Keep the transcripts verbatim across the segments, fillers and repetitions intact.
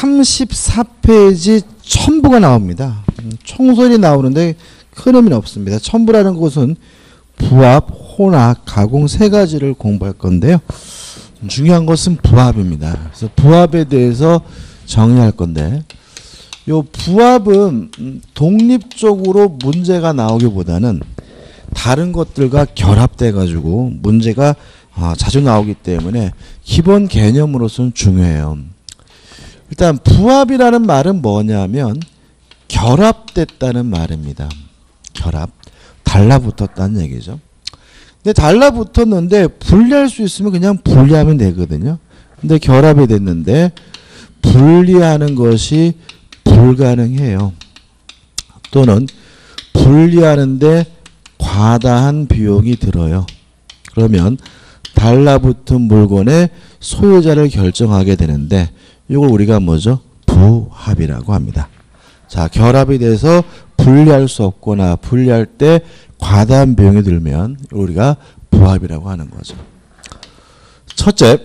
삼십사 페이지 첨부가 나옵니다. 총선이 나오는데 큰 의미는 없습니다. 첨부라는 것은 부합, 혼합, 가공 세 가지를 공부할 건데요. 중요한 것은 부합입니다. 그래서 부합에 대해서 정의할 건데, 요 부합은 독립적으로 문제가 나오기보다는 다른 것들과 결합돼 가지고 문제가 자주 나오기 때문에 기본 개념으로서는 중요해요. 일단 부합이라는 말은 뭐냐면 결합됐다는 말입니다. 결합, 달라붙었다는 얘기죠. 근데 달라붙었는데 분리할 수 있으면 그냥 분리하면 되거든요. 근데 결합이 됐는데 분리하는 것이 불가능해요. 또는 분리하는데 과다한 비용이 들어요. 그러면 달라붙은 물건의 소유자를 결정하게 되는데 이걸 우리가 뭐죠? 부합이라고 합니다. 자, 결합이 돼서 분리할 수 없거나 분리할 때 과다한 비용이 들면 우리가 부합이라고 하는 거죠. 첫째,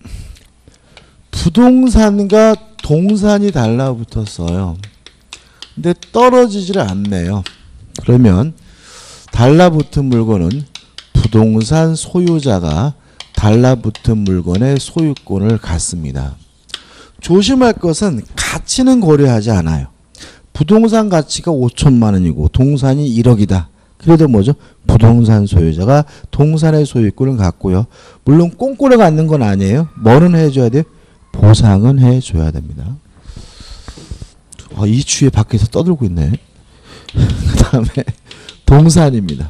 부동산과 동산이 달라붙었어요. 근데 떨어지지를 않네요. 그러면 달라붙은 물건은 부동산 소유자가 달라붙은 물건의 소유권을 갖습니다. 조심할 것은 가치는 고려하지 않아요. 부동산 가치가 오천만 원이고 동산이 일억이다. 그래도 뭐죠? 부동산 소유자가 동산의 소유권을 갖고요. 물론 꽁꼬려 갖는 건 아니에요. 뭐는 해줘야 돼요? 보상은 해줘야 됩니다. 아, 이 추위에 밖에서 떠들고 있네. 그 다음에 동산입니다.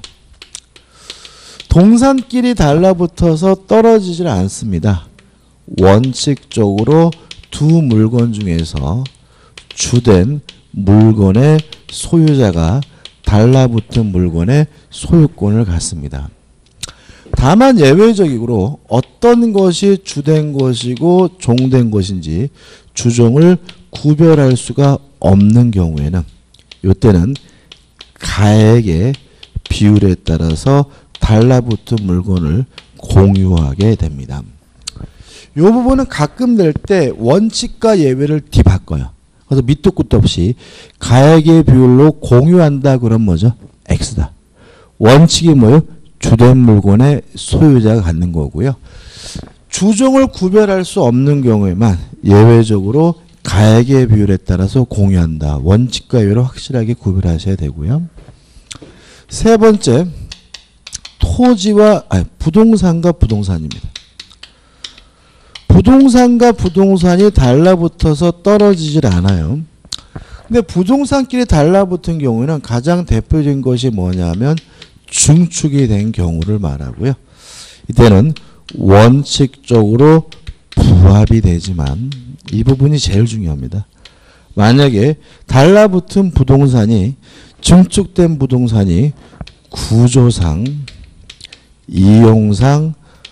동산끼리 달라붙어서 떨어지질 않습니다. 원칙적으로 두 물건 중에서 주된 물건의 소유자가 달라붙은 물건의 소유권을 갖습니다. 다만 예외적으로 어떤 것이 주된 것이고 종된 것인지 주종을 구별할 수가 없는 경우에는 이때는 가액의 비율에 따라서 달라붙은 물건을 공유하게 됩니다. 이 부분은 가끔 될 때 원칙과 예외를 뒤바꿔요. 그래서 밑도 끝도 없이 가액의 비율로 공유한다 그러면 뭐죠? X다. 원칙이 뭐예요? 주된 물건의 소유자가 갖는 거고요. 주종을 구별할 수 없는 경우에만 예외적으로 가액의 비율에 따라서 공유한다. 원칙과 예외를 확실하게 구별하셔야 되고요. 세 번째, 토지와 아니, 부동산과 부동산입니다. 부동산과 부동산이 달라붙어서 떨어지질 않아요. 근데 부동산끼리 달라붙은 경우에는 가장 대표적인 것이 뭐냐면 중축이 된 경우를 말하고요. 이때는 원칙적으로 부합이 되지만 이 부분이 제일 중요합니다. 만약에 달라붙은 부동산이 증축된 부동산이 구조상, 이용상,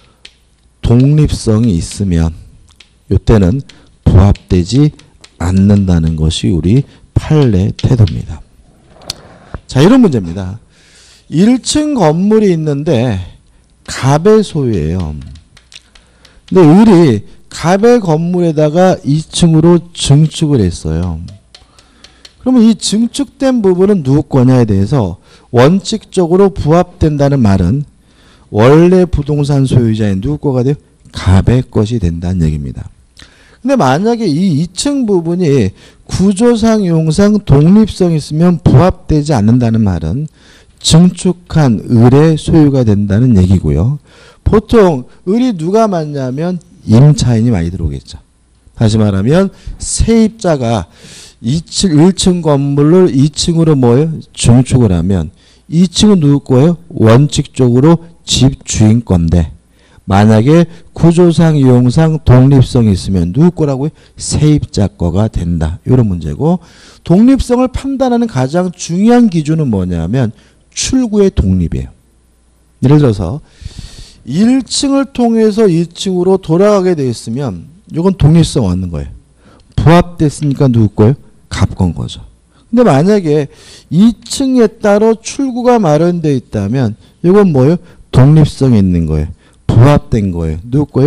독립성이 있으면 이때는 부합되지 않는다는 것이 우리 판례 태도입니다. 자, 이런 문제입니다. 일 층 건물이 있는데 갑의 소유예요. 근데 을이 갑의 건물에다가 이 층으로 증축을 했어요. 그러면 이 증축된 부분은 누구 거냐에 대해서 원칙적으로 부합된다는 말은 원래 부동산 소유자인 누구 거가 돼요? 갑의 것이 된다는 얘기입니다. 근데 만약에 이 이 층 부분이 구조상, 용상, 독립성이 있으면 부합되지 않는다는 말은 증축한 을의 소유가 된다는 얘기고요. 보통 을이 누가 맞냐면 임차인이 많이 들어오겠죠. 다시 말하면 세입자가 이 층, 일 층 건물을 이 층으로 뭐예요? 증축을 하면 이 층은 누구 거예요? 원칙적으로 집 주인 건데 만약에 구조상, 이용상, 독립성이 있으면 누구 거라고요? 세입자 거가 된다. 이런 문제고, 독립성을 판단하는 가장 중요한 기준은 뭐냐면 출구의 독립이에요. 예를 들어서 일 층을 통해서 이 층으로 돌아가게 돼 있으면 이건 독립성 얻는 거예요. 부합됐으니까 누구 거예요? 갑건 거죠. 근데 만약에 이 층에 따로 출구가 마련되어 있다면 이건 뭐예요? 독립성이 있는 거예요. 부합된 거예요. 누구 거예요?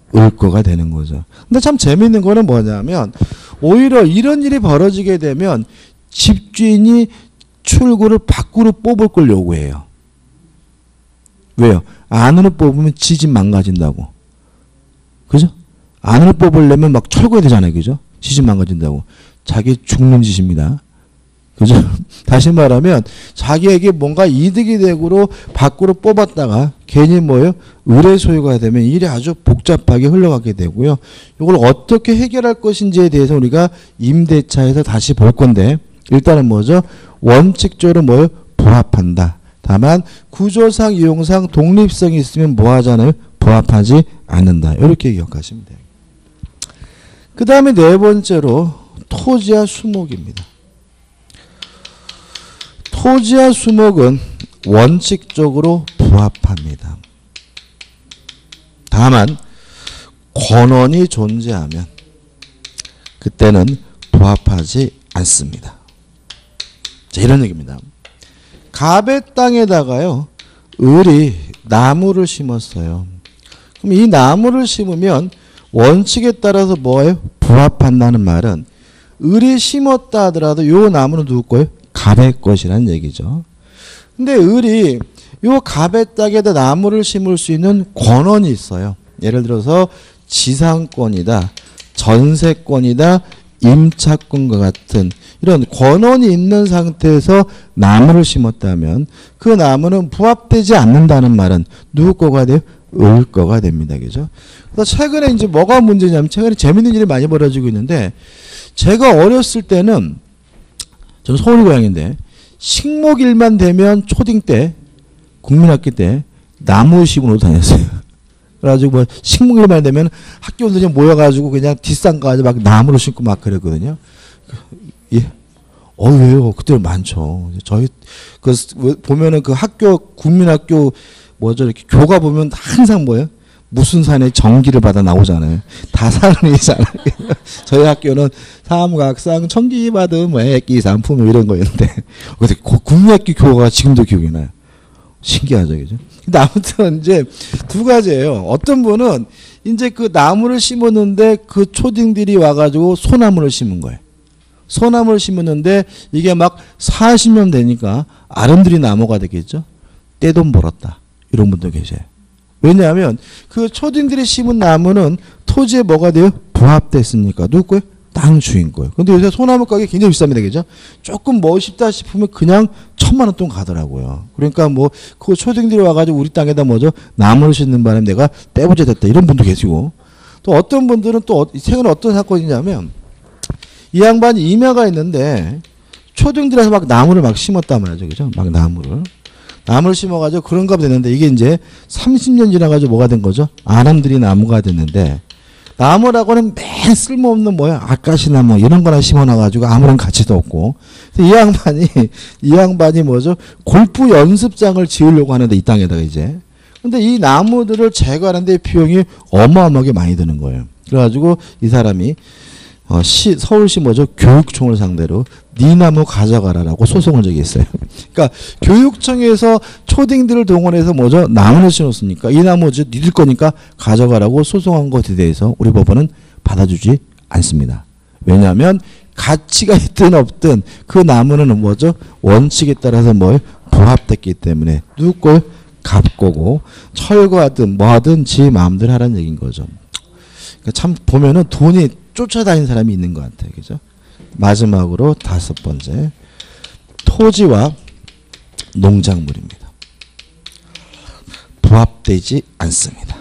을 거가 되는 거죠. 근데 참 재밌는 거는 뭐냐면 오히려 이런 일이 벌어지게 되면 집주인이 출구를 밖으로 뽑을 걸 요구해요. 왜요? 안으로 뽑으면 지 집 망가진다고. 그죠? 안으로 뽑으려면 막 철거해야 되잖아요. 그죠? 지 집 망가진다고. 자기 죽는 짓입니다. 그죠? 다시 말하면 자기에게 뭔가 이득이 되고로 밖으로 뽑았다가 괜히 뭐예요? 의뢰 소유가 되면 일이 아주 복잡하게 흘러가게 되고요. 이걸 어떻게 해결할 것인지에 대해서 우리가 임대차에서 다시 볼 건데 일단은 뭐죠? 원칙적으로 뭐예요? 부합한다. 다만 구조상 이용상 독립성이 있으면 뭐 하잖아요? 부합하지 않는다. 이렇게 기억하시면 돼요. 그 다음에 네 번째로 토지와 수목입니다. 토지와 수목은 원칙적으로 부합합니다. 다만 권원이 존재하면 그때는 부합하지 않습니다. 자, 이런 얘기입니다. 갑의 땅에다가요, 을이 나무를 심었어요. 그럼 이 나무를 심으면 원칙에 따라서 뭐예요? 부합한다는 말은 을이 심었다 하더라도 요 나무는 누구 거예요? 갑의 것이라는 얘기죠. 근데 을이 요 갑의 땅에다 나무를 심을 수 있는 권원이 있어요. 예를 들어서 지상권이다, 전세권이다, 임차권과 같은 이런 권원이 있는 상태에서 나무를 심었다면 그 나무는 부합되지 않는다는 말은 누구 거가 돼요? 을 거가 됩니다. 그죠? 그래서 최근에 이제 뭐가 문제냐면 최근에 재밌는 일이 많이 벌어지고 있는데 제가 어렸을 때는 저는 서울 고향인데 식목일만 되면 초딩 때 국민학기 때 나무 심으러 다녔어요. 그래가지고 뭐 식목일만 되면 학교 선생님 모여가지고 그냥 뒷산까지 막 나무를 심고 막 그랬거든요. 예. 어, 왜요? 그때 많죠. 저희 그 보면은 그 학교 국민학교 뭐죠 이렇게 교가 보면 항상 뭐예요? 무슨 산에 전기를 받아 나오잖아요. 다 산이잖아요. 저희 학교는 삼각상 전기 받은 뭐 액기 상품 이런 거였는데 근데 국민학교 교가 지금도 기억이 나요. 신기하죠, 그죠? 근데 아무튼 이제 두 가지예요. 어떤 분은 이제 그 나무를 심었는데 그 초딩들이 와가지고 소나무를 심은 거예요. 소나무를 심었는데 이게 막 사십 년 되니까 아름드리 나무가 되겠죠. 떼돈 벌었다. 이런 분도 계세요. 왜냐하면 그 초딩들이 심은 나무는 토지에 뭐가 돼요? 부합됐으니까. 누구 거예요? 땅 주인 거예요. 근데 요새 소나무 가격이 굉장히 비쌉니다. 그죠? 조금 멋있다 싶으면 그냥 천만 원 돈 가더라고요. 그러니까 뭐 그 초딩들이 와가지고 우리 땅에다 뭐죠? 나무를 심는 바람에 내가 떼부자 됐다. 이런 분도 계시고 또 어떤 분들은 또 최근에 어떤 사건이냐면 이 양반이 임야가 있는데 초딩들에서 막 나무를 막 심었단 말이죠. 그죠? 막 나무를. 나무를 심어가지고 그런가 됐는데 이게 이제 삼십 년 지나가지고 뭐가 된 거죠? 아람들이 나무가 됐는데 나무라고는 맨 쓸모없는 뭐야? 아까시나무 이런 거나 심어놔가지고 아무런 가치도 없고 이 양반이 이 양반이 뭐죠? 골프 연습장을 지으려고 하는데 이 땅에다가 이제 근데 이 나무들을 제거하는데 비용이 어마어마하게 많이 드는 거예요. 그래가지고 이 사람이 어, 시, 서울시 뭐죠? 교육청을 상대로 네 나무 가져가라라고 소송한 적이 있어요. 그러니까 교육청에서 초딩들을 동원해서 뭐죠? 나무를 심었으니까 이 나무 니들 거니까 가져가라고 소송한 것에 대해서 우리 법원은 받아주지 않습니다. 왜냐하면 가치가 있든 없든 그 나무는 뭐죠? 원칙에 따라서 뭐 부합됐기 때문에 누구 걸 갚고고 철거하든 뭐하든 지 마음대로 하라는 얘기인 거죠. 그러니까 참 보면은 돈이 쫓아다니는 사람이 있는 것 같아요. 그죠? 마지막으로 다섯 번째. 토지와 농작물입니다. 부합되지 않습니다.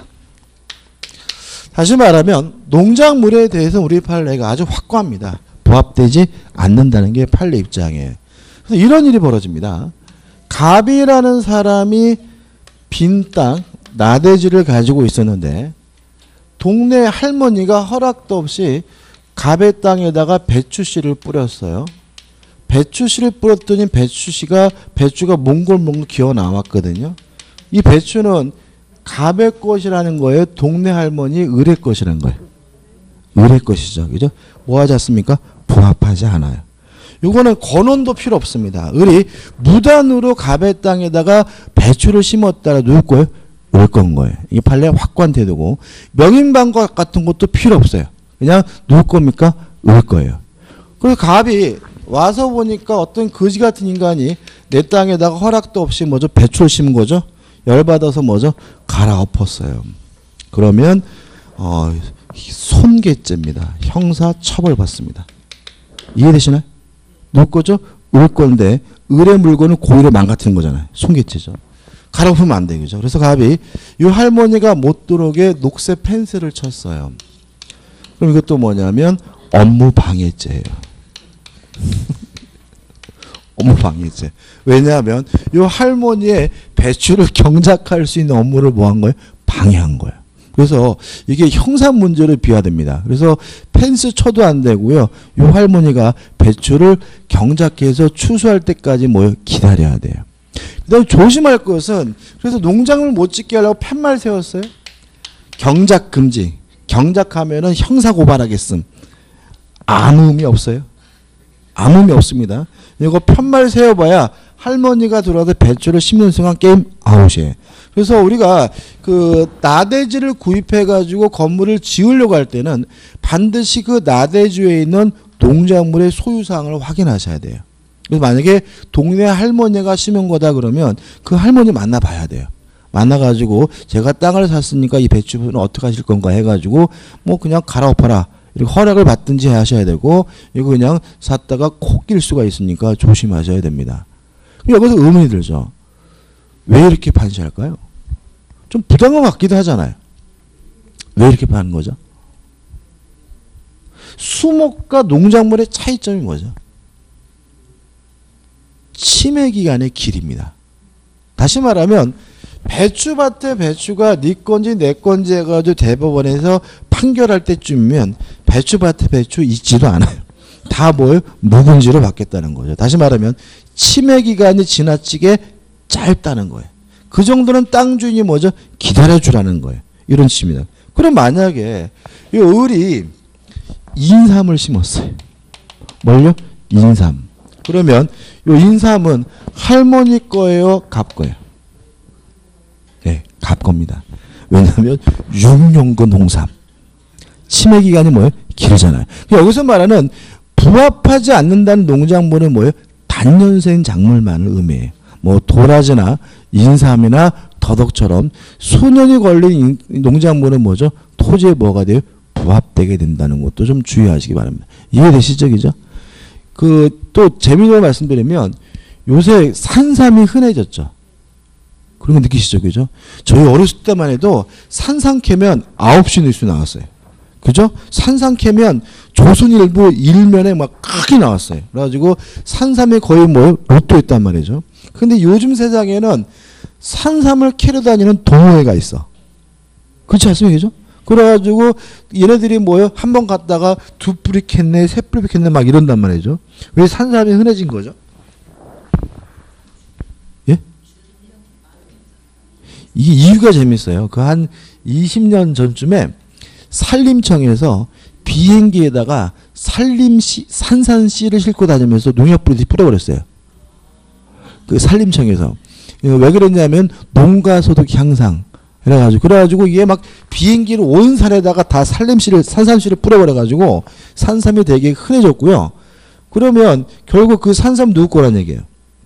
다시 말하면 농작물에 대해서 우리 판례가 아주 확고합니다. 부합되지 않는다는 게 판례 입장이에요. 그래서 이런 일이 벌어집니다. 갑이라는 사람이 빈 땅, 나대지를 가지고 있었는데 동네 할머니가 허락도 없이 갑의 땅에다가 배추씨를 뿌렸어요. 배추씨를 뿌렸더니 배추씨가 배추가 몽골몽골 기어 나왔거든요. 이 배추는 갑의 것이라는 거예요. 동네 할머니 을의 것이라는 거예요. 을의 것이죠. 그죠? 뭐 하지 않습니까? 부합하지 않아요. 이거는 권원도 필요 없습니다. 을이 무단으로 갑의 땅에다가 배추를 심었다라 누구 거예요? 올 건 거예요. 이게 판례 확고한 태도고 명인방과 같은 것도 필요 없어요. 그냥 누울 겁니까? 올 거예요. 그래서 갑이 와서 보니까 어떤 거지 같은 인간이 내 땅에다가 허락도 없이 뭐죠? 배추를 심은 거죠. 열받아서 뭐죠? 갈아엎었어요. 그러면 어, 손괴죄입니다. 형사 처벌받습니다. 이해되시나요? 누울 거죠? 올 건데 을의 물건을 고의로 망가뜨린 거잖아요. 손괴죄죠. 갈아엎으면 안 되죠. 그래서 갑이 이 할머니가 못 들어오게 녹색 펜스를 쳤어요. 그럼 이것도 뭐냐면 업무 방해죄예요. 업무 방해죄. 왜냐하면 이 할머니의 배추를 경작할 수 있는 업무를 뭐 한 거예요? 방해한 거예요. 그래서 이게 형사 문제로 비화됩니다. 그래서 펜스 쳐도 안 되고요. 이 할머니가 배추를 경작해서 추수할 때까지 뭐 기다려야 돼요. 그다음에 조심할 것은 그래서 농작물 못 짓게 하려고 팻말 세웠어요. 경작 금지. 경작하면은 형사 고발하겠음. 아무 의미 없어요. 아무 의미 없습니다. 이거 편말 세워봐야 할머니가 들어와서 배추를 심는 순간 게임 아웃이에요. 그래서 우리가 그 나대지를 구입해가지고 건물을 지으려고 할 때는 반드시 그 나대지에 있는 농작물의 소유사항을 확인하셔야 돼요. 그래서 만약에 동네 할머니가 심은 거다 그러면 그 할머니 만나봐야 돼요. 만나가지고 제가 땅을 샀으니까 이 배추는 어떻게 하실 건가 해가지고 뭐 그냥 갈아엎어라. 이렇게 허락을 받든지 하셔야 되고 이거 그냥 샀다가 코 낄 수가 있으니까 조심하셔야 됩니다. 여기서 의문이 들죠. 왜 이렇게 판시할까요? 좀 부당한 것 같기도 하잖아요. 왜 이렇게 파는 거죠? 수목과 농작물의 차이점이 뭐죠? 침해 기간의 길입니다. 다시 말하면 배추밭에 배추가 네 건지 내 건지 해가지고 대법원에서 판결할 때쯤이면 배추밭에 배추 있지도 않아요. 다 뭐예요? 묵은지로 받겠다는 거죠. 다시 말하면 침해 기간이 지나치게 짧다는 거예요. 그 정도는 땅 주인이 뭐죠? 기다려주라는 거예요. 이런 뜻입니다. 그럼 만약에 이 을이 인삼을 심었어요. 뭘요? 인삼. 그러면 이 인삼은 할머니 거예요? 갑 거예요? 네, 갑 겁니다. 왜냐하면 육년근 홍삼. 침해 기간이 뭐예요? 길잖아요. 여기서 말하는 부합하지 않는다는 농작물은 뭐예요? 단년생 작물만을 의미해요. 뭐 도라지나 인삼이나 더덕처럼 수년이 걸린 농작물은 뭐죠? 토지에 뭐가 돼요? 부합되게 된다는 것도 좀 주의하시기 바랍니다. 이해되시죠? 그죠? 그 또 재미있는 말씀드리면 요새 산삼이 흔해졌죠. 그런 거 느끼시죠? 그죠? 저희 어렸을 때만 해도 산삼 캐면 아홉 시 뉴스 나왔어요. 그죠? 산삼 캐면 조선일보 일면에 막 크게 나왔어요. 그래가지고 산삼이 거의 뭐 로또였단 말이죠. 근데 요즘 세상에는 산삼을 캐러 다니는 동호회가 있어. 그렇지 않습니까? 그죠? 그래가지고 얘네들이 뭐요? 한 번 갔다가 두 뿌리 캤네, 세 뿌리 캤네 막 이런단 말이죠. 왜 산삼이 흔해진 거죠? 예? 이게 이유가 재밌어요. 그 한 이십 년 전쯤에 산림청에서 비행기에다가 산림씨, 산산씨를 싣고 다니면서 농약 뿌리듯이 뿌려버렸어요. 그 산림청에서. 왜 그랬냐면 농가소득 향상. 그래가지고, 그래가지고 이게 막 비행기를 온 산에다가 다 산림씨를, 산삼씨를 뿌려버려가지고 산삼이 되게 흔해졌고요. 그러면 결국 그 산삼 누구 거란 얘기예요?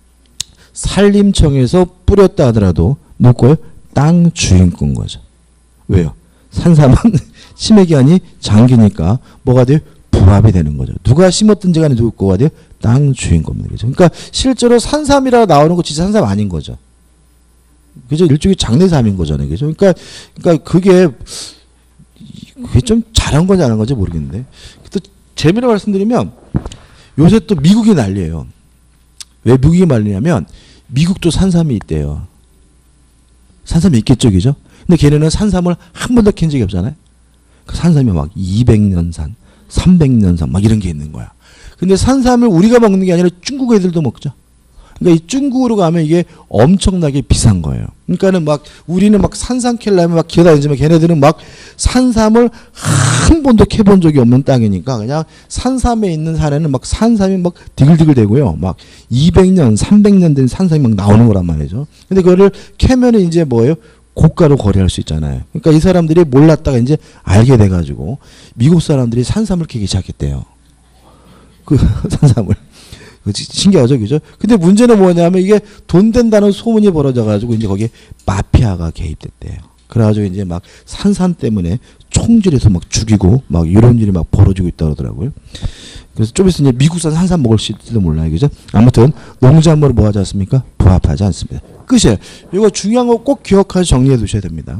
산림청에서 뿌렸다 하더라도 누구 거예요? 땅 주인권 거죠. 왜요? 산삼은 침해 기간이 장기니까 뭐가 돼요? 부합이 되는 거죠. 누가 심었든지 간에 누구 거가 돼요? 땅 주인권입니다. 그죠? 그러니까 실제로 산삼이라 나오는 거 진짜 산삼 아닌 거죠. 그죠? 일종의 장내삼인 거잖아요. 그죠? 그러니까, 그러니까 그게, 그게 좀 잘한 건지 안 한 건지 모르겠는데. 또 재미로 말씀드리면 요새 또 미국이 난리예요. 왜 미국이 난리냐면 미국도 산삼이 있대요. 산삼이 있겠죠. 그죠? 근데 걔네는 산삼을 한 번도 캔 적이 없잖아요. 그 산삼이 막 이백 년 산, 삼백 년 산 막 이런 게 있는 거야. 근데 산삼을 우리가 먹는 게 아니라 중국 애들도 먹죠. 그러니까 이 중국으로 가면 이게 엄청나게 비싼 거예요. 그러니까는 막 우리는 막 산삼 캘려면 막 기어다니지만 걔네들은 막 산삼을 한 번도 캐본 적이 없는 땅이니까 그냥 산삼에 있는 산에는 막 산삼이 막 디글디글 되고요. 막 이백 년, 삼백 년 된 산삼이 막 나오는 거란 말이죠. 근데 그거를 캐면은 이제 뭐예요? 고가로 거래할 수 있잖아요. 그러니까 이 사람들이 몰랐다가 이제 알게 돼가지고 미국 사람들이 산삼을 캐기 시작했대요. 그 산삼을. 신기하죠, 그죠? 근데 문제는 뭐냐면 이게 돈 된다는 소문이 벌어져가지고 이제 거기에 마피아가 개입됐대요. 그래가지고 이제 막 산삼 때문에 총질해서 막 죽이고 막 이런 일이 막 벌어지고 있다 그러더라고요. 그래서 좀 있으면 이제 미국산 산삼 먹을 수 있을지도 몰라요, 그죠? 아무튼 농작물을 뭐 하지 않습니까? 부합하지 않습니다. 끝이에요. 이거 중요한 거 꼭 기억하셔 정리해 두셔야 됩니다.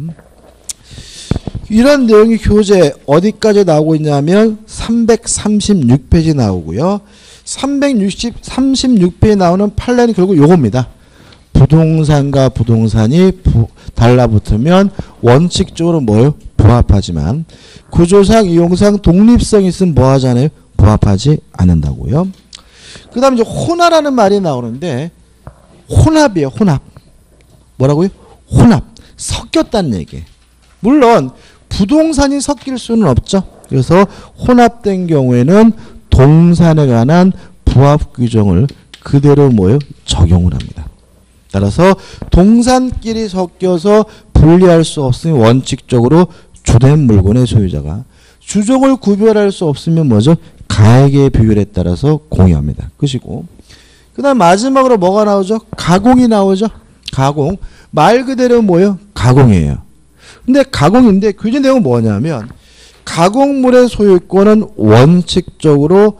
이런 내용이 교재 어디까지 나오고 있냐면 삼백삼십육 페이지 나오고요. 삼백삼십육 페이지 나오는 판례는 결국 요겁니다. 부동산과 부동산이 부, 달라붙으면 원칙적으로 뭐예요? 부합하지만 구조상 이용상 독립성이 있으면 뭐 하잖아요? 부합하지 않는다고요. 그 다음에 이제 혼합이라는 말이 나오는데 혼합이에요. 혼합. 뭐라고요? 혼합. 섞였다는 얘기예요. 물론 부동산이 섞일 수는 없죠. 그래서 혼합된 경우에는 동산에 관한 부합 규정을 그대로 뭐예요? 적용을 합니다. 따라서 동산끼리 섞여서 분리할 수 없으면 원칙적으로 주된 물건의 소유자가 주종을 구별할 수 없으면 뭐죠? 가액의 비율에 따라서 공유합니다. 끝이고. 그 다음 마지막으로 뭐가 나오죠? 가공이 나오죠. 가공. 말 그대로 뭐예요? 가공이에요. 근데 가공인데 규제 내용은 뭐냐면 가공물의 소유권은 원칙적으로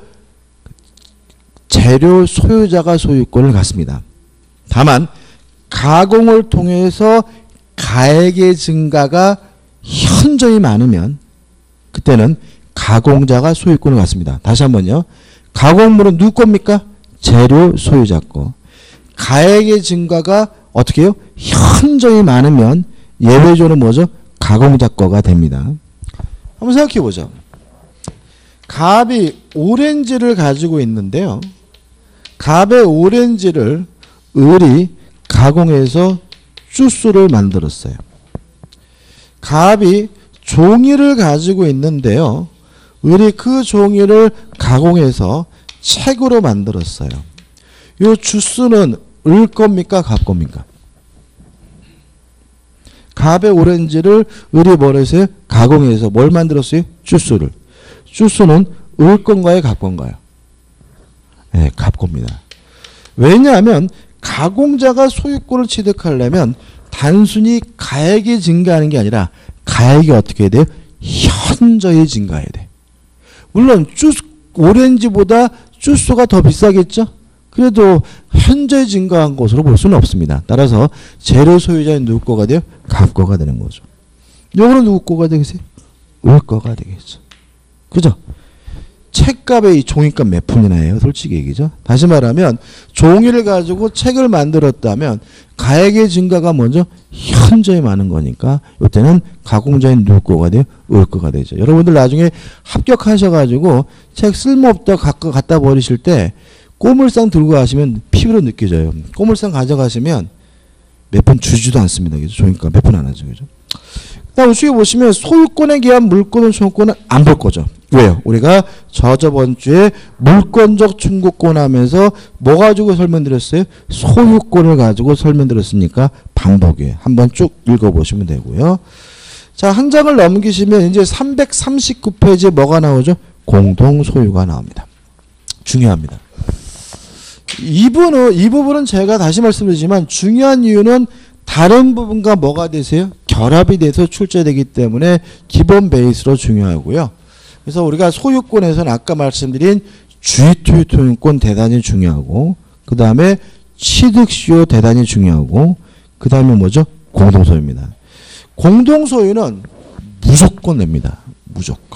재료 소유자가 소유권을 갖습니다. 다만 가공을 통해서 가액의 증가가 현저히 많으면 그때는 가공자가 소유권을 갖습니다. 다시 한번요. 가공물은 누구 겁니까? 재료 소유자 거. 가액의 증가가 어떻게 해요? 현저히 많으면 예외적으로 뭐죠? 가공자 거가 됩니다. 한번 생각해 보죠. 갑이 오렌지를 가지고 있는데요. 갑의 오렌지를 을이 가공해서 주스를 만들었어요. 갑이 종이를 가지고 있는데요. 을이 그 종이를 가공해서 책으로 만들었어요. 이 주스는 을 겁니까? 갑 겁니까? 갑의 오렌지를 을이 뭘 했어요? 가공해서 뭘 만들었어요? 주스를. 주스는 을 건가요? 갑 건가요? 네, 갑 겁니다. 왜냐하면 가공자가 소유권을 취득하려면 단순히 가액이 증가하는 게 아니라 가액이 어떻게 해야 돼요? 현저히 증가해야 돼. 물론 주스, 오렌지보다 주스가 더 비싸겠죠? 그래도 현저히 증가한 것으로 볼 수는 없습니다. 따라서 재료 소유자는 누구 거가 돼요? 갑 거가 되는 거죠. 요거는 누구 거가 되겠어요? 을 거가 되겠죠. 그죠? 책값의 이 종이값 몇 푼이나 해요? 솔직히 얘기죠. 다시 말하면 종이를 가지고 책을 만들었다면 가액의 증가가 먼저 현저히 많은 거니까 이때는 가공자인 누구 거가 돼요? 을 거가 되죠. 여러분들 나중에 합격하셔가지고 책 쓸모없다 갖고 갖다 버리실 때 꼬물상 들고 가시면 피부로 느껴져요. 꼬물상 가져가시면 몇 푼 주지도 않습니다. 그죠? 종이값 몇 푼 안 하죠. 그죠? 다음 우측에 보시면 소유권에 기한 물권은 청구권은 안 볼 거죠. 왜요? 우리가 저저번 주에 물권적 청구권 하면서 뭐 가지고 설명드렸어요? 소유권을 가지고 설명드렸으니까 반복이에요. 한번 쭉 읽어보시면 되고요. 자, 한 장을 넘기시면 이제 삼백삼십구 페이지에 뭐가 나오죠? 공동소유가 나옵니다. 중요합니다. 이 부분은, 이 부분은 제가 다시 말씀드리지만 중요한 이유는 다른 부분과 뭐가 되세요? 결합이 돼서 출제되기 때문에 기본 베이스로 중요하고요. 그래서 우리가 소유권에서는 아까 말씀드린 주의토유토용권 대단히 중요하고 그 다음에 취득시효 대단히 중요하고 그 다음에 뭐죠? 공동소유입니다. 공동소유는 무조건 냅니다. 무조건.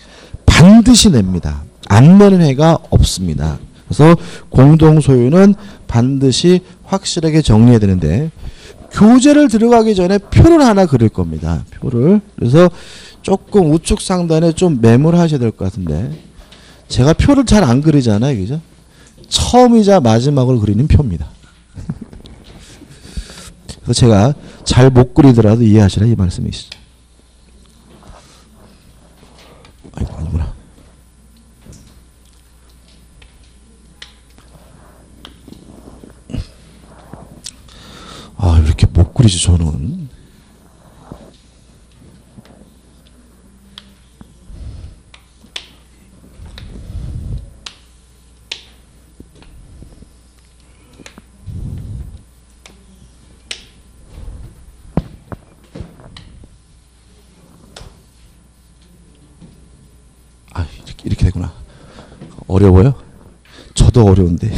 반드시 냅니다. 안 내는 해가 없습니다. 그래서 공동소유는 반드시 확실하게 정리해야 되는데 교재를 들어가기 전에 표를 하나 그릴 겁니다. 표를. 그래서 조금 우측 상단에 좀 메모를 하셔야 될 것 같은데 제가 표를 잘 안 그리잖아요. 그죠? 처음이자 마지막으로 그리는 표입니다. 그래서 제가 잘 못 그리더라도 이해하시라 이 말씀이시죠. 아이고 아니구나. 아, 이렇게 못 그리지, 저는. 이렇게 되구나. 어려워요? 저도 어려운데.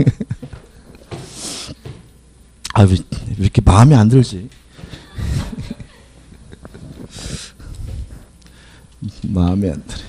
아, 왜 이렇게 마음에 안 들지? 마음에 안 들어.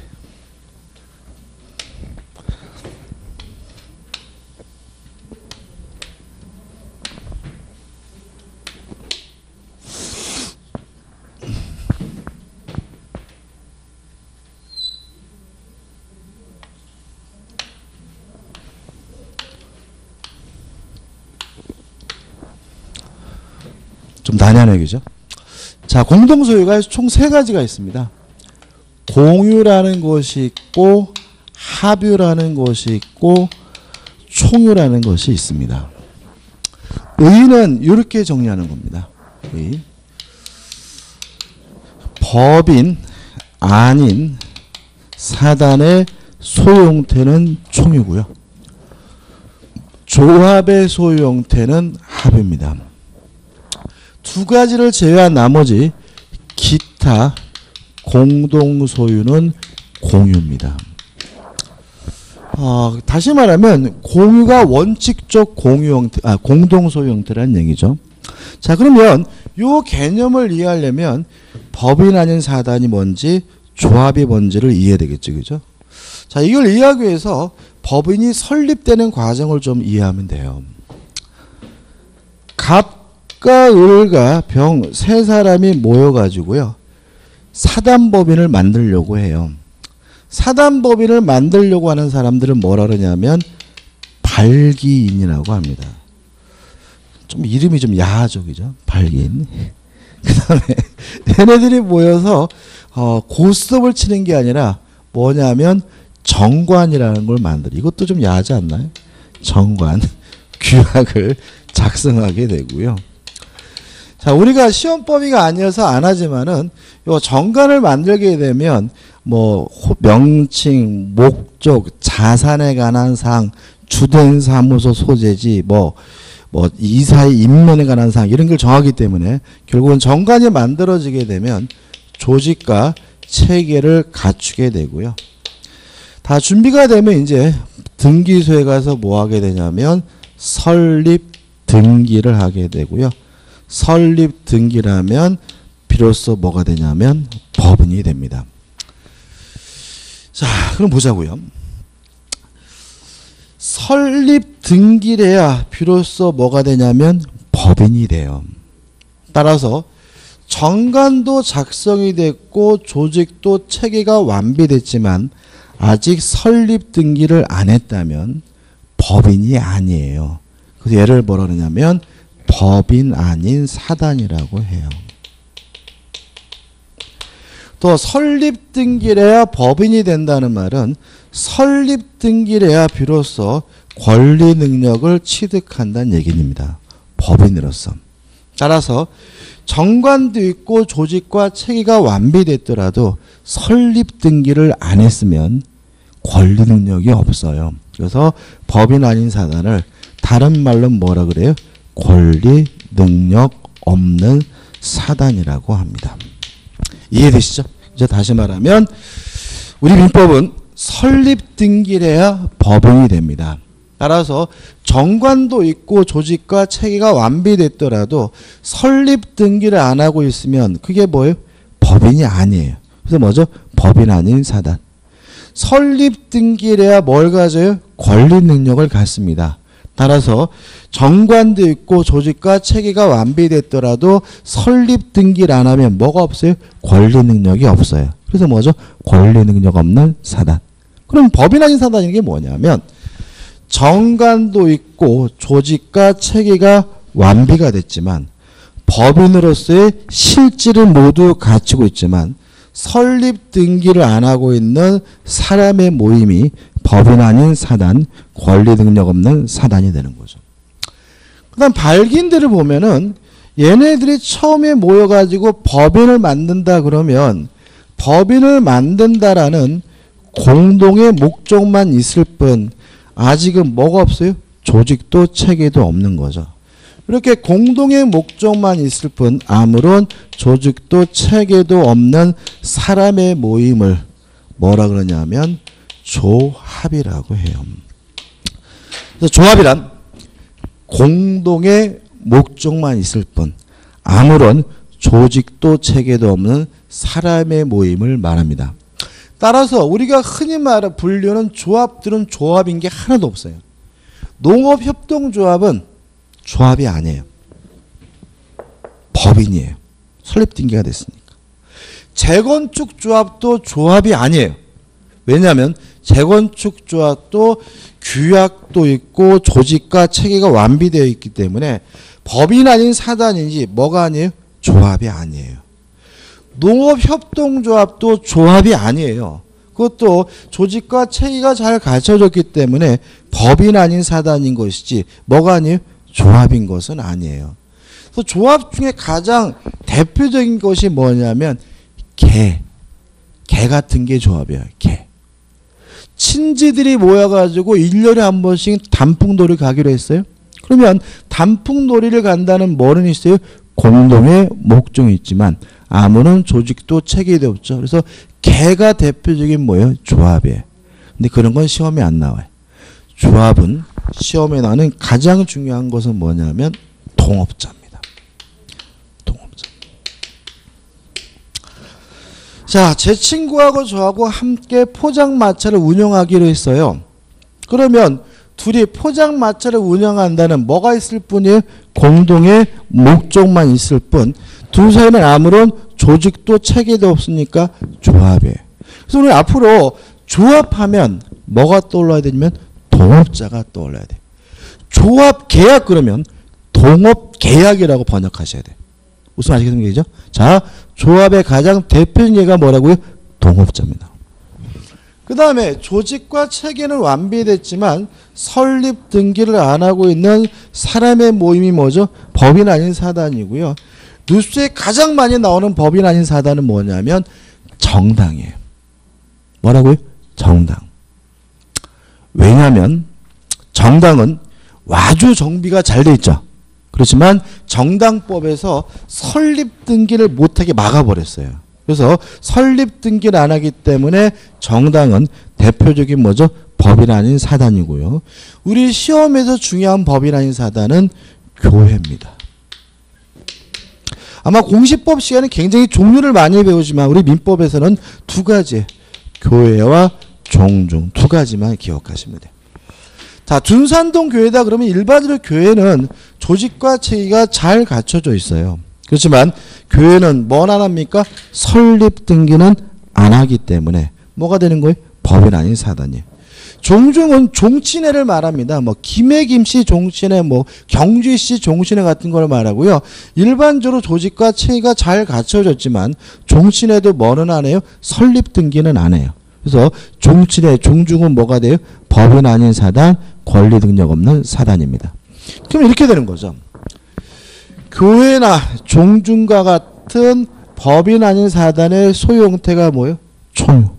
좀 난해하네요, 그죠? 자, 공동소유가 총 세 가지가 있습니다. 공유라는 것이 있고, 합유라는 것이 있고, 총유라는 것이 있습니다. 의는 이렇게 정리하는 겁니다. 의. 법인 아닌 사단의 소유 형태는 총유고요. 조합의 소유 형태는 합입니다. 두 가지를 제외한 나머지 기타 공동소유는 공유입니다. 어, 다시 말하면 공유가 원칙적 공유 형태, 아, 공동소유 형태라는 얘기죠. 자, 그러면 이 개념을 이해하려면 법인 아닌 사단이 뭔지 조합이 뭔지를 이해해야 되겠죠, 그죠? 자, 이걸 이해하기 위해서 법인이 설립되는 과정을 좀 이해하면 돼요. 갑 가 을과 병 세 사람이 모여가지고요. 사단법인을 만들려고 해요. 사단법인을 만들려고 하는 사람들은 뭐라 그러냐면 발기인이라고 합니다. 좀 이름이 좀 야하죠, 그죠? 발기인. 그 다음에 얘네들이 모여서 어, 고스톱을 치는 게 아니라 뭐냐면 정관이라는 걸 만들어. 이것도 좀 야하지 않나요? 정관. 규약을 작성하게 되고요. 자, 우리가 시험 범위가 아니어서 안 하지만은 요 정관을 만들게 되면 뭐 명칭, 목적, 자산에 관한 사항, 주된 사무소 소재지, 뭐 뭐 이사의 임면에 관한 사항 이런 걸 정하기 때문에 결국은 정관이 만들어지게 되면 조직과 체계를 갖추게 되고요. 다 준비가 되면 이제 등기소에 가서 뭐 하게 되냐면 설립 등기를 하게 되고요. 설립 등기라면 비로소 뭐가 되냐면 법인이 됩니다. 자, 그럼 보자고요. 설립 등기래야 비로소 뭐가 되냐면 법인이 돼요. 따라서 정관도 작성이 됐고 조직도 체계가 완비됐지만 아직 설립 등기를 안 했다면 법인이 아니에요. 그래서 얘를 뭐라 그러냐면 법인 아닌 사단이라고 해요. 또 설립 등기래야 법인이 된다는 말은 설립 등기래야 비로소 권리 능력을 취득한다는 얘기입니다. 법인으로서. 따라서 정관도 있고 조직과 체계가 완비됐더라도 설립 등기를 안 했으면 권리 능력이 없어요. 그래서 법인 아닌 사단을 다른 말로 뭐라 그래요? 권리 능력 없는 사단이라고 합니다. 이해되시죠? 이제 다시 말하면 우리 민법은 설립 등기래야 법인이 됩니다. 따라서 정관도 있고 조직과 체계가 완비됐더라도 설립 등기를 안 하고 있으면 그게 뭐예요? 법인이 아니에요. 그래서 뭐죠? 법인 아닌 사단. 설립 등기래야 뭘 가져요? 권리 능력을 갖습니다. 따라서 정관도 있고 조직과 체계가 완비됐더라도 설립 등기를 안 하면 뭐가 없어요? 권리 능력이 없어요. 그래서 뭐죠? 권리 능력 없는 사단. 그럼 법인 아닌 사단인 게 뭐냐면 정관도 있고 조직과 체계가 완비가 됐지만 법인으로서의 실질을 모두 갖추고 있지만 설립 등기를 안 하고 있는 사람의 모임이 법인 아닌 사단, 권리 능력 없는 사단이 되는 거죠. 그 다음 발기인들을 보면은 얘네들이 처음에 모여가지고 법인을 만든다 그러면 법인을 만든다라는 공동의 목적만 있을 뿐 아직은 뭐가 없어요? 조직도 체계도 없는 거죠. 이렇게 공동의 목적만 있을 뿐 아무런 조직도 체계도 없는 사람의 모임을 뭐라 그러냐면 조합이라고 해요. 그래서 조합이란 공동의 목적만 있을 뿐 아무런 조직도 체계도 없는 사람의 모임을 말합니다. 따라서 우리가 흔히 말하는 분류는 조합들은 조합인 게 하나도 없어요. 농업협동조합은 조합이 아니에요. 법인이에요. 설립등기가 됐으니까. 재건축조합도 조합이 아니에요. 왜냐하면 재건축조합도 규약도 있고 조직과 체계가 완비되어 있기 때문에 법인 아닌 사단인지 뭐가 아니에요? 조합이 아니에요. 농업협동조합도 조합이 아니에요. 그것도 조직과 체계가 잘 갖춰졌기 때문에 법인 아닌 사단인 것이지 뭐가 아니에요? 조합인 것은 아니에요. 그래서 조합 중에 가장 대표적인 것이 뭐냐면 개. 개 같은 게 조합이에요. 개. 친지들이 모여가지고 일 년에 한 번씩 단풍놀이 가기로 했어요. 그러면 단풍놀이를 간다는 뭐는 있어요? 공동의 목적이 있지만 아무런 조직도 체계도 없죠. 그래서 개가 대표적인 뭐예요? 조합이에요. 근데 그런 건 시험에 안 나와요. 조합은 시험에 나오는 가장 중요한 것은 뭐냐면 동업자입니다. 동업자. 자, 제 친구하고 저하고 함께 포장마차를 운영하기로 했어요. 그러면 둘이 포장마차를 운영한다는 뭐가 있을 뿐이에요? 공동의 목적만 있을 뿐 두 사람은 아무런 조직도 체계도 없으니까 조합이에요. 그래서 우리 앞으로 조합하면 뭐가 떠올라야 되냐면 동업자가 떠올라야 돼. 조합 계약 그러면 동업 계약이라고 번역하셔야 돼. 무슨 아시겠습니까? 자, 조합의 가장 대표적인 예가 뭐라고요? 동업자입니다. 그 다음에 조직과 체계는 완비됐지만 설립 등기를 안 하고 있는 사람의 모임이 뭐죠? 법인 아닌 사단이고요. 뉴스에 가장 많이 나오는 법인 아닌 사단은 뭐냐면 정당이에요. 뭐라고요? 정당. 왜냐하면 정당은 아주 정비가 잘 돼 있죠. 그렇지만 정당법에서 설립 등기를 못하게 막아버렸어요. 그래서 설립 등기를 안 하기 때문에 정당은 대표적인 뭐죠? 법인 아닌 사단이고요. 우리 시험에서 중요한 법인 아닌 사단은 교회입니다. 아마 공시법 시간에 굉장히 종류를 많이 배우지만 우리 민법에서는 두 가지, 교회와 종중 두 가지만 기억하시면 돼요. 자, 둔산동 교회다 그러면 일반적으로 교회는 조직과 체계가 잘 갖춰져 있어요. 그렇지만 교회는 뭘 안 합니까? 설립 등기는 안 하기 때문에 뭐가 되는 거예요? 법인 아닌 사단이에요. 종중은 종친회를 말합니다. 뭐 김해김씨 종친회, 뭐 경주씨 종친회 같은 걸 말하고요. 일반적으로 조직과 체계가 잘 갖춰졌지만 종친회도 뭐는 안 해요? 설립 등기는 안 해요. 그래서 종친회, 종중은 뭐가 돼요? 법인 아닌 사단, 권리 능력 없는 사단입니다. 그럼 이렇게 되는 거죠. 교회나 종중과 같은 법인 아닌 사단의 소유 형태가 뭐예요? 총유.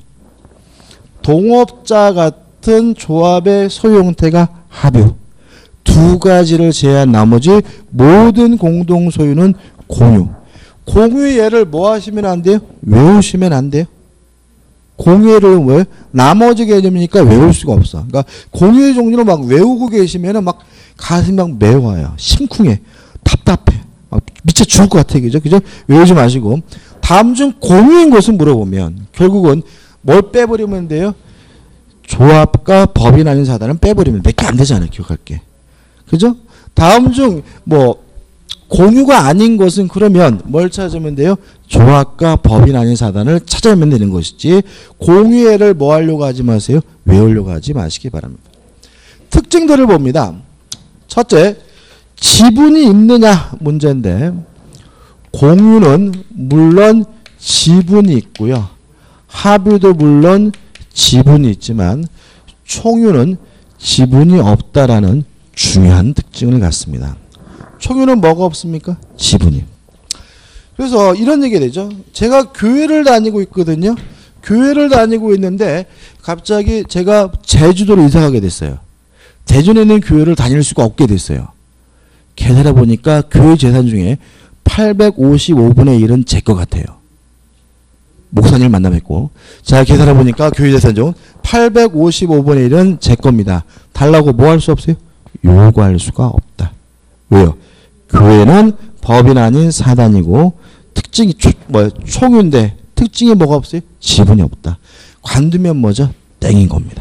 동업자 같은 조합의 소유 형태가 합유. 두 가지를 제외한 나머지 모든 공동 소유는 공유. 공유 예를 뭐 하시면 안 돼요? 외우시면 안 돼요. 공유를 뭐예요? 나머지 개념이니까 외울 수가 없어. 그러니까 공유의 종류를 막 외우고 계시면은 막 가슴이 막 메워요. 심쿵해. 답답해. 막 미쳐 죽을 것 같아. 그죠? 그죠? 외우지 마시고. 다음 중 공유인 것을 물어보면 결국은 뭘 빼버리면 돼요? 조합과 법인 아닌 사단은 빼버리면 몇 개 안 되잖아요. 기억할게. 그죠? 다음 중 뭐 공유가 아닌 것은 그러면 뭘 찾으면 돼요? 조합과 법인 아닌 사단을 찾아내면 되는 것이지 공유애를 뭐 하려고 하지 마세요. 외우려고 하지 마시기 바랍니다. 특징들을 봅니다. 첫째, 지분이 있느냐 문제인데 공유는 물론 지분이 있고요. 합유도 물론 지분이 있지만 총유는 지분이 없다라는 중요한 특징을 갖습니다. 총유는 뭐가 없습니까? 지분이. 그래서 이런 얘기가 되죠. 제가 교회를 다니고 있거든요. 교회를 다니고 있는데 갑자기 제가 제주도로 이사 가게 됐어요. 제주에 있는 교회를 다닐 수가 없게 됐어요. 계산해 보니까 교회 재산 중에 팔백오십오 분의 일은 제 것 같아요. 목사님을 만나 뵙고 자 계산해 보니까 교회 재산 중 팔백오십오분의 일은 제 겁니다. 달라고 뭐 할 수 없어요? 요구할 수가 없다. 왜요? 교회는 법인 아닌 사단이고 특징이 초, 뭐, 총유인데 특징이 뭐가 없어요? 지분이 없다. 관두면 뭐죠? 땡인 겁니다.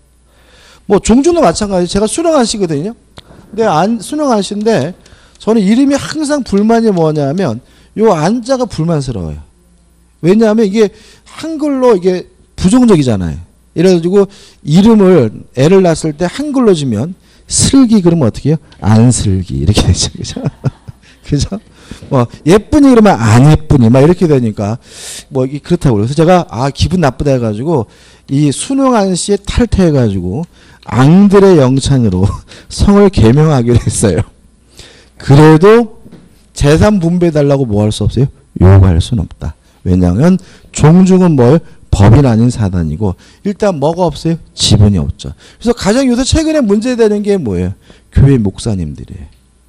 뭐 종주도 마찬가지. 제가 수령한 씨거든요. 근데 안, 수령한 씨인데 저는 이름이 항상 불만이 뭐냐면 요 안자가 불만스러워요. 왜냐하면 이게 한글로 이게 부정적이잖아요. 이래가지고 이름을 애를 낳았을 때 한글로 지면 슬기 그러면 어떻게 해요? 안슬기 이렇게 되죠. 그죠? 그죠? 뭐 예쁜이 그러면 안 예쁜이 막 이렇게 되니까 뭐 이게 그렇다고 그래서 제가 아 기분 나쁘다 해가지고 이 순응한 씨의 탈퇴해가지고 앙들의 영찬으로 성을 개명하기로 했어요. 그래도 재산 분배해달라고 뭐 할 수 없어요? 요구할 수는 없다. 왜냐하면 종중은 뭘? 법인 아닌 사단이고 일단 뭐가 없어요? 지분이 없죠. 그래서 가장 요새 최근에 문제되는 게 뭐예요? 교회 목사님들이에요.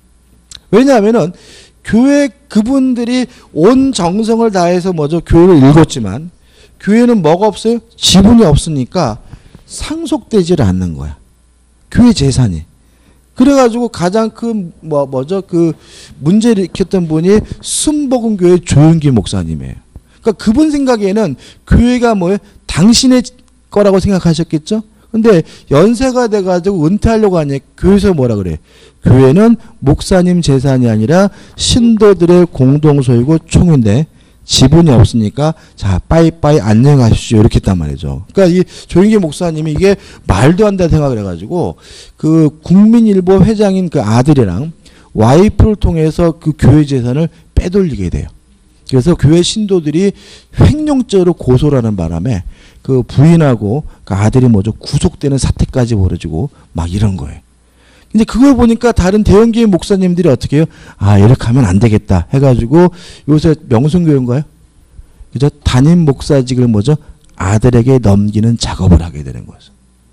왜냐하면은 교회 그분들이 온 정성을 다해서 뭐죠? 교회를 읽었지만 교회는 뭐가 없어요? 지분이 없으니까 상속되지를 않는 거야. 교회 재산이. 그래가지고 가장 큰 뭐 뭐죠? 그 문제를 일으켰던 분이 순복음교회 조윤기 목사님이에요. 그러니까 그분 생각에는 교회가 뭐예요? 당신의 거라고 생각하셨겠죠? 근데 연세가 돼가지고 은퇴하려고 하니 교회에서 뭐라 그래? 교회는 목사님 재산이 아니라 신도들의 공동소유고 총인데 지분이 없으니까 자 빠이빠이 안녕하십시오 이렇게 했단 말이죠. 그러니까 이 조윤기 목사님이 이게 말도 안 된다 생각을 해가지고 그 국민일보 회장인 그 아들이랑 와이프를 통해서 그 교회 재산을 빼돌리게 돼요. 그래서 교회 신도들이 횡령죄로 고소를 하는 바람에 그 부인하고 그 아들이 뭐죠 구속되는 사태까지 벌어지고 막 이런 거예요. 근데 그걸 보니까 다른 대형교회 목사님들이 어떻게 해요? 아 이렇게 하면 안 되겠다 해가지고 요새 명성교회인가요? 그죠? 담임 목사직을 뭐죠? 아들에게 넘기는 작업을 하게 되는 거죠.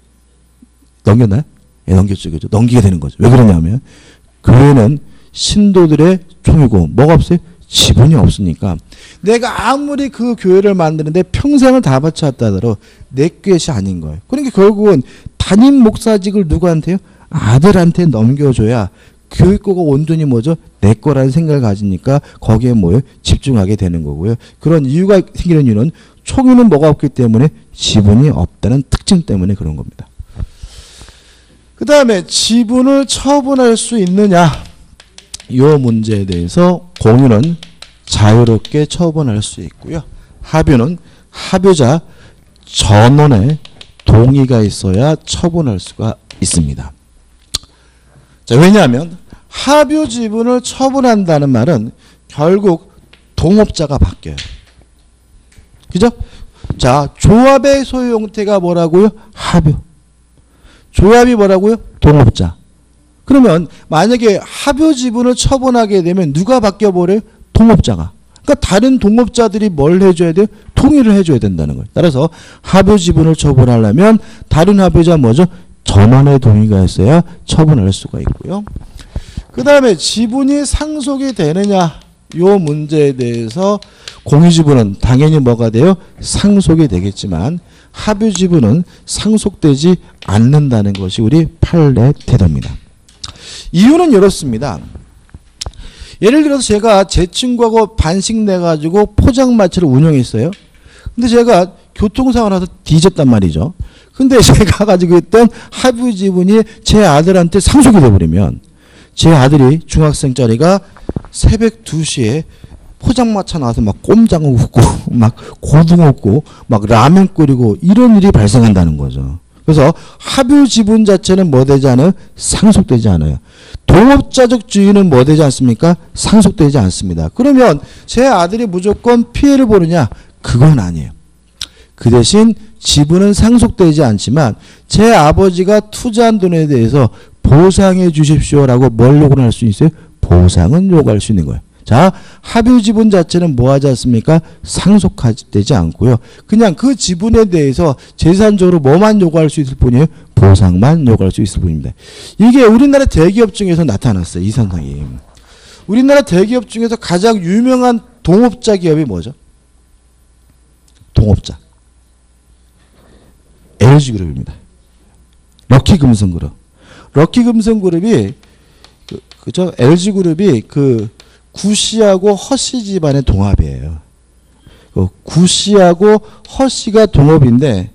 넘겼나요? 예, 넘겼죠. 그죠? 넘기게 되는 거죠. 왜 그러냐면 교회는 신도들의 총이고 뭐가 없어요? 지분이 없으니까 내가 아무리 그 교회를 만드는데 평생을 다 바쳤다 하더라도 내 것이 아닌 거예요. 그러니까 결국은 담임 목사직을 누구한테요? 아들한테 넘겨줘야 교육고가 온전히 뭐죠? 내 거라는 생각을 가지니까 거기에 뭐예요? 집중하게 되는 거고요. 그런 이유가 생기는 이유는 총유는 뭐가 없기 때문에 지분이 없다는 특징 때문에 그런 겁니다. 그 다음에 지분을 처분할 수 있느냐? 이 문제에 대해서 공유는 자유롭게 처분할 수 있고요. 합유는 합유자 전원의 동의가 있어야 처분할 수가 있습니다. 자, 왜냐하면 합유 지분을 처분한다는 말은 결국 동업자가 바뀌어요. 그죠? 자, 조합의 소유 형태가 뭐라고요? 합유. 조합이 뭐라고요? 동업자. 그러면 만약에 합유 지분을 처분하게 되면 누가 바뀌어버려요? 동업자가. 그러니까 다른 동업자들이 뭘 해줘야 돼요? 동의를 해줘야 된다는 거예요. 따라서 합유 지분을 처분하려면 다른 합유자 뭐죠? 전원의 동의가 있어야 처분할 수가 있고요. 그 다음에 지분이 상속이 되느냐 이 문제에 대해서 공유지분은 당연히 뭐가 돼요? 상속이 되겠지만 합유 지분은 상속되지 않는다는 것이 우리 판례 태도입니다. 이유는 이렇습니다. 예를 들어서 제가 제 친구하고 반씩 내가지고 포장마차를 운영했어요. 근데 제가 교통사고를 나서 뒤졌단 말이죠. 근데 제가 가지고 있던 합유 지분이 제 아들한테 상속이 돼버리면 제 아들이 중학생짜리가 새벽 두 시에 포장마차 나와서 막 꼼장어 굽고 막 고등어 굽고 막 라면 끓이고 이런 일이 발생한다는 거죠. 그래서 합유 지분 자체는 뭐 되지 않아요? 상속되지 않아요. 동업자적 주의는 뭐 되지 않습니까? 상속되지 않습니다. 그러면 제 아들이 무조건 피해를 보느냐? 그건 아니에요. 그 대신 지분은 상속되지 않지만 제 아버지가 투자한 돈에 대해서 보상해 주십시오라고 뭘 요구를 할 수 있어요? 보상은 요구할 수 있는 거예요. 자, 합유 지분 자체는 뭐 하지 않습니까? 상속되지 않고요. 그냥 그 지분에 대해서 재산적으로 뭐만 요구할 수 있을 뿐이에요? 보상만 요구할 수 있을 뿐입니다. 이게 우리나라 대기업 중에서 나타났어요. 이 현상이. 우리나라 대기업 중에서 가장 유명한 동업자 기업이 뭐죠? 동업자. 엘지그룹입니다. 럭키금성그룹. 럭키금성그룹이 그, 그죠? 엘지그룹이 그 구씨하고 허씨 집안의 동합이에요. 그 구씨하고 허씨가 동업인데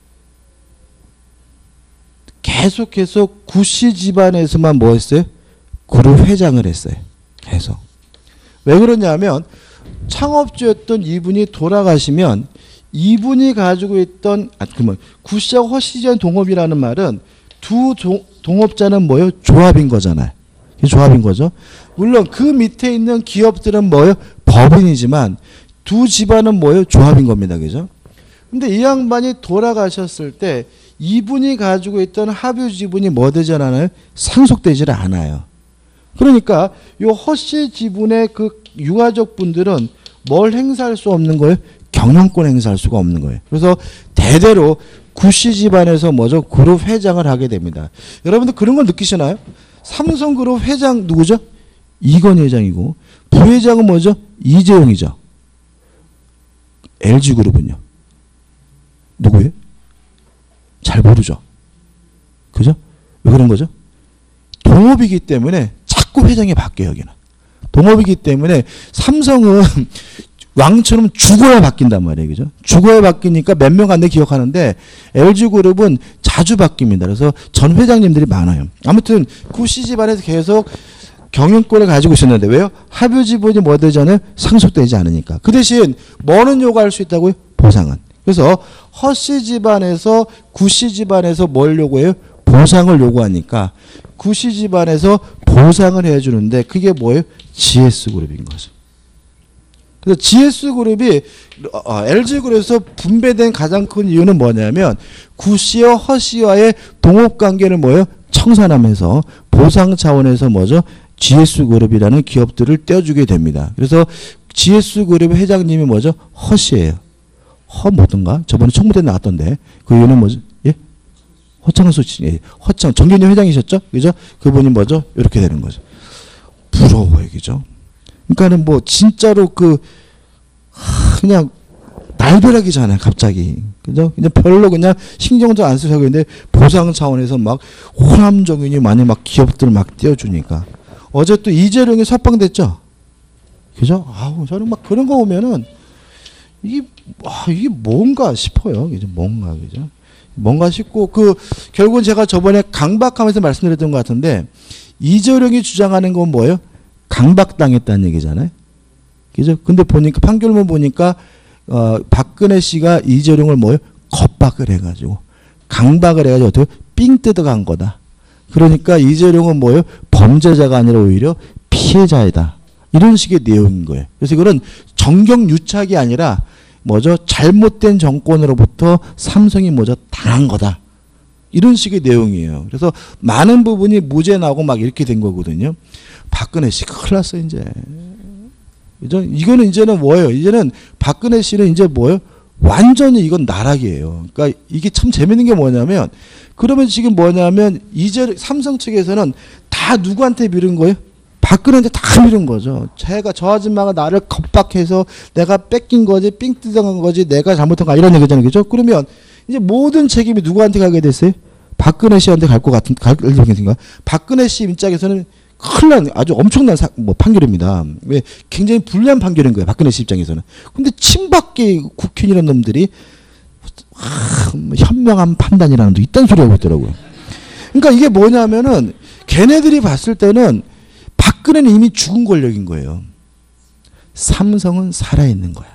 계속해서 구씨 집안에서만 뭐 했어요? 그룹 회장을 했어요. 계속. 왜 그러냐면 창업주였던 이분이 돌아가시면 이분이 가지고 있던 아 그러면 구씨하고 허씨 집안 동업이라는 말은 두 조, 동업자는 뭐예요? 조합인 거잖아요. 조합인 거죠. 물론 그 밑에 있는 기업들은 뭐예요? 법인이지만 두 집안은 뭐예요? 조합인 겁니다. 그죠? 근데 이 양반이 돌아가셨을 때 이분이 가지고 있던 합유 지분이 뭐 되지 않아요? 상속되질 않아요. 그러니까 요 허씨 지분의 그 유가족 분들은 뭘 행사할 수 없는 거예요? 경영권 행사할 수가 없는 거예요. 그래서 대대로 구씨 집안에서 뭐죠? 그룹 회장을 하게 됩니다. 여러분들 그런 걸 느끼시나요? 삼성그룹 회장 누구죠? 이건희 회장이고 부회장은 뭐죠? 이재용이죠. 엘지그룹은요? 누구예요? 잘 모르죠. 그죠? 왜 그런 거죠? 동업이기 때문에 자꾸 회장이 바뀌어요. 여기는. 동업이기 때문에 삼성은 왕처럼 죽어야 바뀐단 말이에요. 그죠? 죽어야 바뀌니까 몇 명 안 돼 기억하는데 엘지그룹은 자주 바뀝니다. 그래서 전 회장님들이 많아요. 아무튼 구씨 집안에서 계속 경영권을 가지고 있었는데 왜요? 합유 지분이 뭐 되잖아요? 상속되지 않으니까. 그 대신 뭐는 요구할 수 있다고요? 보상은. 그래서 허씨 집안에서 구씨 집안에서 뭘 요구해요? 보상을 요구하니까 구씨 집안에서 보상을 해주는데 그게 뭐예요? 지에스그룹인 거죠. 그래서 지에스그룹이 엘지그룹에서 분배된 가장 큰 이유는 뭐냐면 구씨와 허씨와의 동업관계를 뭐예요? 청산하면서 보상 차원에서 뭐죠? 지에스그룹이라는 기업들을 떼어주게 됩니다. 그래서 지에스그룹 회장님이 뭐죠? 허씨예요. 허 뭐든가? 저번에 청문회 나왔던데 그 이유는 뭐죠? 예? 허창수 씨, 예. 허창 정경련 회장이셨죠? 그죠? 그분이 뭐죠? 이렇게 되는 거죠. 부러워요, 그죠? 그러니까는 뭐 진짜로 그 하, 그냥 날벼락이잖아요, 갑자기. 그죠? 그냥 별로 그냥 신경도 안 쓰고 있는데 보상 차원에서 막 호남정윤이 많이 막 기업들 막 띄워주니까. 어제 또 이재룡이 석방됐죠? 그죠? 아우, 저는 막 그런 거 보면은 이게, 아, 이게 뭔가 싶어요. 그죠? 뭔가, 그죠? 뭔가 싶고, 그, 결국은 제가 저번에 강박하면서 말씀드렸던 것 같은데, 이재룡이 주장하는 건 뭐예요? 강박당했다는 얘기잖아요. 그죠? 근데 보니까, 판결문 보니까, 어, 박근혜 씨가 이재룡을 뭐예요? 겁박을 해가지고, 강박을 해가지고 어떻게 삥 뜯어간 거다. 그러니까 이재룡은 뭐예요? 범죄자가 아니라 오히려 피해자이다. 이런 식의 내용인 거예요. 그래서 이거는 정경유착이 아니라 뭐죠? 잘못된 정권으로부터 삼성이 뭐죠? 당한 거다. 이런 식의 내용이에요. 그래서 많은 부분이 무죄 나오고 막 이렇게 된 거거든요. 박근혜 씨 큰일 났어 이제. 그죠? 이거는 이제는 뭐예요? 이제는 박근혜 씨는 이제 뭐예요? 완전히 이건 나락이에요. 그러니까 이게 참 재밌는 게 뭐냐면 그러면 지금 뭐냐면 이제 삼성 측에서는 다 누구한테 미룬 거예요? 박근혜한테 다 미룬 거죠. 제가 저 아줌마가 나를 겁박해서 내가 뺏긴 거지, 삥 뜯어간 거지, 내가 잘못한 거 이런 얘기잖아요. 그죠? 그러면 이제 모든 책임이 누구한테 가게 됐어요? 박근혜 씨한테 갈 것 같은, 갈 생각인가? 박근혜 씨 입장에서는 큰일 난 아주 엄청난 사, 뭐 판결입니다. 왜 굉장히 불리한 판결인 거예요. 박근혜 씨 입장에서는. 근데 친박계 국회의원 놈들이 아, 뭐 현명한 판단이라는 도 이딴 소리 하고 있더라고요. 그러니까 이게 뭐냐면은 걔네들이 봤을 때는 박근혜는 이미 죽은 권력인 거예요. 삼성은 살아있는 거야.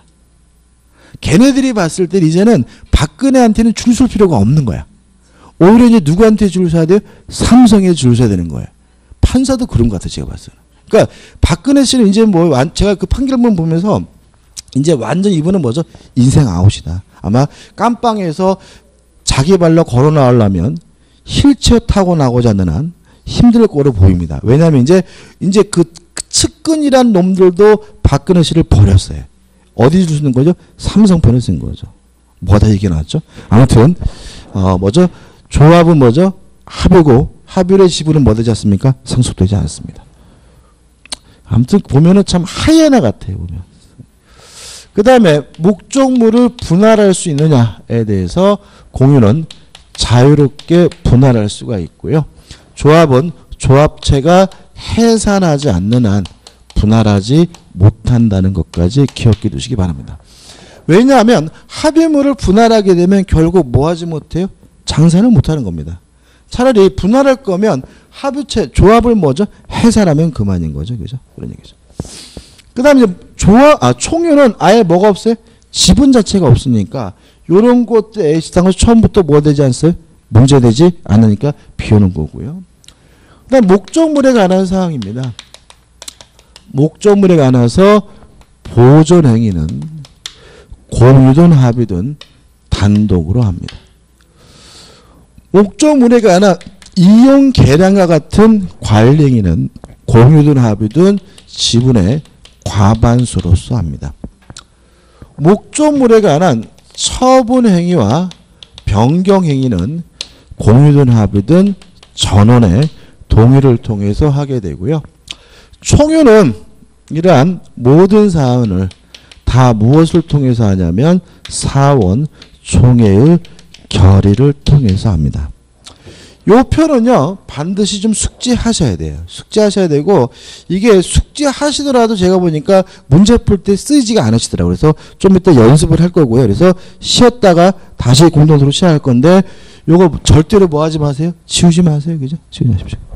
걔네들이 봤을 때 이제는 박근혜한테는 줄 설 필요가 없는 거야. 오히려 이제 누구한테 줄 서야 돼요? 삼성에 줄 서야 되는 거예요. 판사도 그런 것 같아요. 제가 봤어요. 그러니까 박근혜 씨는 이제 뭐 제가 그 판결문 보면서 이제 완전 이분은 뭐죠? 인생 아웃이다. 아마 깜빵에서 자기 발로 걸어 나오려면 휠체어 타고 나오지 않는 한 힘들 거로 보입니다. 왜냐하면 이제 이제 그 측근이란 놈들도 박근혜 씨를 버렸어요. 어디 줄 쓰는 거죠? 삼성편을 쓴 거죠. 뭐가 다 얘기 나왔죠? 아무튼 어 뭐죠? 조합은 뭐죠? 합유고 합유의 지분은 뭐 되지 않습니까? 상속되지 않습니다. 아무튼 보면은 참 하이에나 같아요. 보면. 그 다음에 목적물을 분할할 수 있느냐에 대해서 공유는 자유롭게 분할할 수가 있고요. 조합은 조합체가 해산하지 않는 한 분할하지 못한다는 것까지 기억해 두시기 바랍니다. 왜냐하면 합의물을 분할하게 되면 결국 뭐 하지 못해요? 장사를 못하는 겁니다. 차라리 분할할 거면 합의체, 조합을 뭐죠? 해산하면 그만인 거죠. 그죠? 그런 얘기죠. 그 다음에 조합, 아, 총유는 아예 뭐가 없어요? 지분 자체가 없으니까 요런 것도 H당은 처음부터 뭐 되지 않어요? 문제되지 않으니까 비우는 거고요. 그 다음 목적물에 관한 사항입니다. 목적물에 관해서 보존행위는 공유든 합의든 단독으로 합니다. 목적물에 관한 이용 계량과 같은 관리행위는 공유든 합의든 지분의 과반수로서 합니다. 목적물에 관한 처분행위와 변경행위는 공유든 합의든 전원의 동의를 통해서 하게 되고요. 총유는 이러한 모든 사안을 다 무엇을 통해서 하냐면 사원 총회의 결의를 통해서 합니다. 요 표는요 반드시 좀 숙지하셔야 돼요. 숙지하셔야 되고 이게 숙지하시더라도 제가 보니까 문제 풀 때 쓰이지가 않으시더라고요. 그래서 좀 이따 연습을 할 거고요. 그래서 쉬었다가 다시 공동으로 시작할 건데 요거 절대로 뭐 하지 마세요. 지우지 마세요. 그죠? 지우지 마십시오.